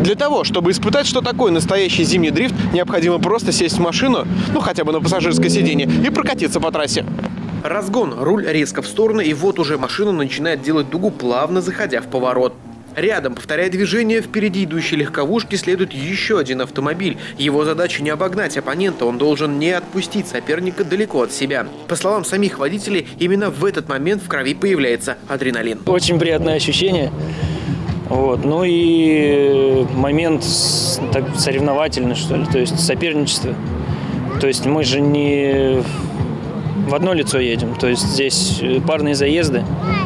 Для того, чтобы испытать, что такое настоящий зимний дрифт, необходимо просто сесть в машину, ну хотя бы на пассажирское сиденье, и прокатиться по трассе. Разгон, руль резко в сторону, и вот уже машина начинает делать дугу, плавно заходя в поворот. Рядом, повторяя движение, впереди идущей легковушки следует еще один автомобиль. Его задача не обогнать оппонента, он должен не отпустить соперника далеко от себя. По словам самих водителей, именно в этот момент в крови появляется адреналин. Очень приятное ощущение. Ну и момент так соревновательный, что ли, то есть соперничество. То есть мы же не в одно лицо едем, то есть здесь парные заезды,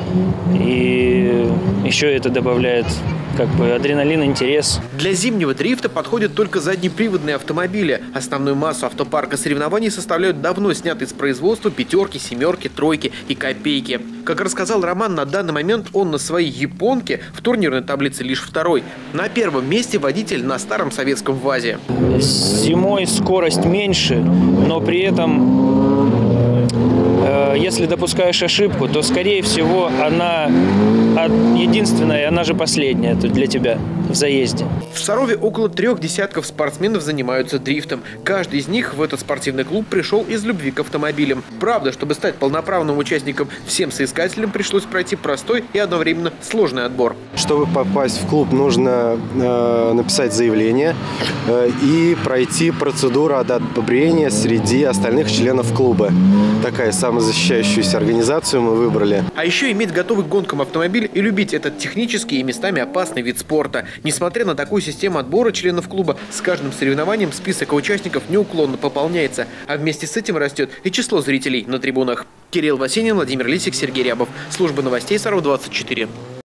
и еще это добавляет адреналин, интерес. Для зимнего дрифта подходят только заднеприводные автомобили. Основную массу автопарка соревнований составляют давно снятые с производства пятерки, семерки, тройки и копейки. Как рассказал Роман, на данный момент он на своей японке в турнирной таблице лишь второй. На первом месте водитель на старом советском ВАЗе. Зимой скорость меньше, но при этом если допускаешь ошибку, то, скорее всего, она единственная, она же последняя для тебя в заезде. В Сарове около 3 десятков спортсменов занимаются дрифтом. Каждый из них в этот спортивный клуб пришел из любви к автомобилям. Правда, чтобы стать полноправным участником, всем соискателям пришлось пройти простой и одновременно сложный отбор. Чтобы попасть в клуб, нужно написать заявление и пройти процедуру одобрения среди остальных членов клуба. Такая самозащищающуюся организацию мы выбрали. А еще иметь готовый к гонкам автомобиль и любить этот технический и местами опасный вид спорта. Несмотря на такую систему отбора членов клуба, с каждым соревнованием список участников неуклонно пополняется, а вместе с этим растет и число зрителей на трибунах. Кирилл Васенин, Владимир Лисик, Сергей Рябов. Служба новостей Саров 24.